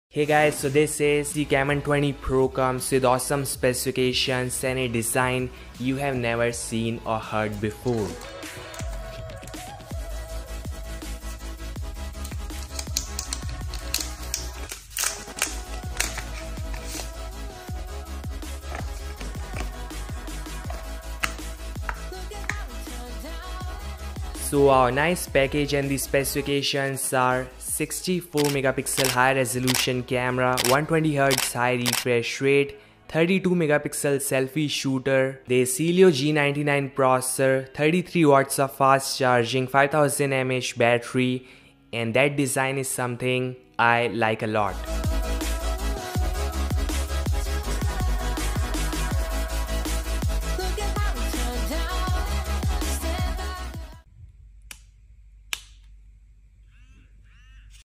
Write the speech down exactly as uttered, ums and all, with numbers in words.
Hey guys, so this is the Camon twenty Pro. Comes with awesome specifications and a design you have never seen or heard before. So our nice package and the specifications are sixty-four megapixel high resolution camera, one hundred twenty hertz high refresh rate, thirty-two megapixel selfie shooter, the Helio G ninety-nine processor, thirty-three watts of fast charging, five thousand milliamp hour battery, and that design is something I like a lot.